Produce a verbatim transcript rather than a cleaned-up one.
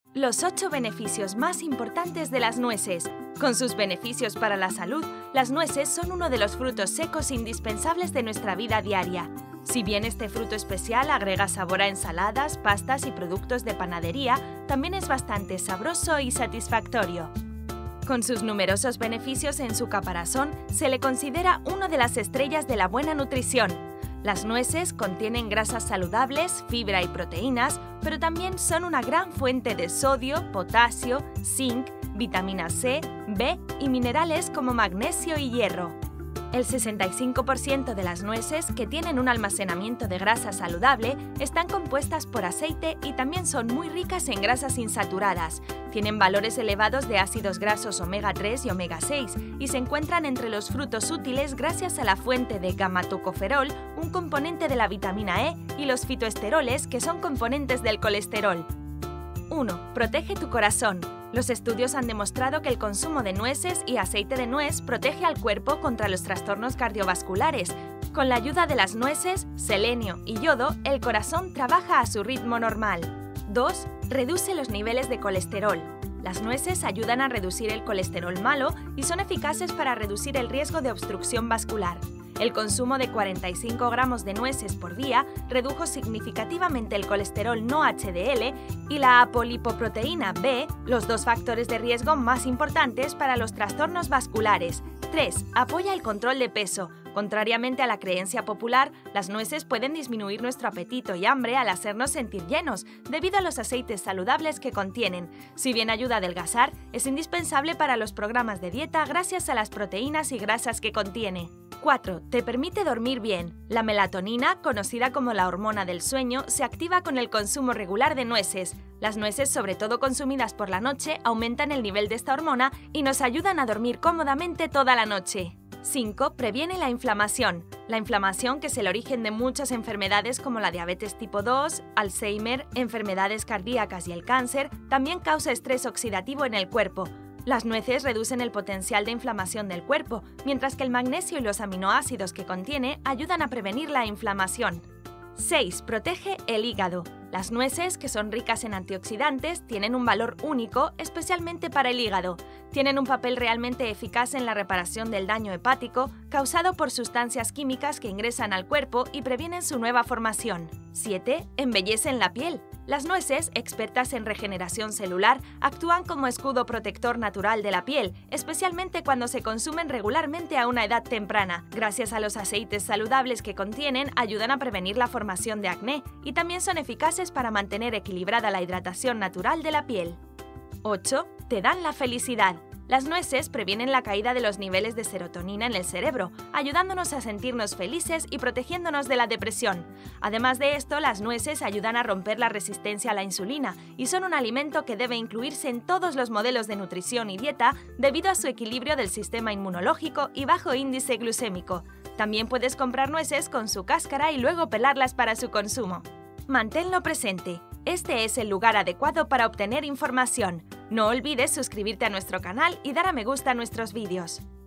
Los ocho beneficios más importantes de las nueces. Con sus beneficios para la salud, las nueces son uno de los frutos secos indispensables de nuestra vida diaria. Si bien este fruto especial agrega sabor a ensaladas, pastas y productos de panadería, también es bastante sabroso y satisfactorio. Con sus numerosos beneficios en su caparazón, se le considera una de las estrellas de la buena nutrición. Las nueces contienen grasas saludables, fibra y proteínas, pero también son una gran fuente de sodio, potasio, zinc, vitamina C, B y minerales como magnesio y hierro. El sesenta y cinco por ciento de las nueces que tienen un almacenamiento de grasa saludable están compuestas por aceite y también son muy ricas en grasas insaturadas. Tienen valores elevados de ácidos grasos omega tres y omega seis y se encuentran entre los frutos útiles gracias a la fuente de gamma-tocoferol, un componente de la vitamina E, y los fitoesteroles, que son componentes del colesterol. uno. Protege tu corazón. Los estudios han demostrado que el consumo de nueces y aceite de nuez protege al cuerpo contra los trastornos cardiovasculares. Con la ayuda de las nueces, selenio y yodo, el corazón trabaja a su ritmo normal. dos. Reduce los niveles de colesterol. Las nueces ayudan a reducir el colesterol malo y son eficaces para reducir el riesgo de obstrucción vascular. El consumo de cuarenta y cinco gramos de nueces por día redujo significativamente el colesterol no H D L y la apolipoproteína B, los dos factores de riesgo más importantes para los trastornos vasculares. tres. Apoya el control de peso. Contrariamente a la creencia popular, las nueces pueden disminuir nuestro apetito y hambre al hacernos sentir llenos, debido a los aceites saludables que contienen. Si bien ayuda a adelgazar, es indispensable para los programas de dieta gracias a las proteínas y grasas que contiene. cuatro. Te permite dormir bien. La melatonina, conocida como la hormona del sueño, se activa con el consumo regular de nueces. Las nueces, sobre todo consumidas por la noche, aumentan el nivel de esta hormona y nos ayudan a dormir cómodamente toda la noche. cinco. Previene la inflamación. La inflamación, que es el origen de muchas enfermedades como la diabetes tipo dos, Alzheimer, enfermedades cardíacas y el cáncer, también causa estrés oxidativo en el cuerpo. Las nueces reducen el potencial de inflamación del cuerpo, mientras que el magnesio y los aminoácidos que contiene ayudan a prevenir la inflamación. seis. Protege el hígado. Las nueces, que son ricas en antioxidantes, tienen un valor único, especialmente para el hígado. Tienen un papel realmente eficaz en la reparación del daño hepático causado por sustancias químicas que ingresan al cuerpo y previenen su nueva formación. siete. Embellecen la piel. Las nueces, expertas en regeneración celular, actúan como escudo protector natural de la piel, especialmente cuando se consumen regularmente a una edad temprana. Gracias a los aceites saludables que contienen, ayudan a prevenir la formación de acné y también son eficaces para mantener equilibrada la hidratación natural de la piel. ocho. Te dan la felicidad. Las nueces previenen la caída de los niveles de serotonina en el cerebro, ayudándonos a sentirnos felices y protegiéndonos de la depresión. Además de esto, las nueces ayudan a romper la resistencia a la insulina y son un alimento que debe incluirse en todos los modelos de nutrición y dieta debido a su equilibrio del sistema inmunológico y bajo índice glucémico. También puedes comprar nueces con su cáscara y luego pelarlas para su consumo. Manténlo presente. Este es el lugar adecuado para obtener información. No olvides suscribirte a nuestro canal y dar a me gusta a nuestros vídeos.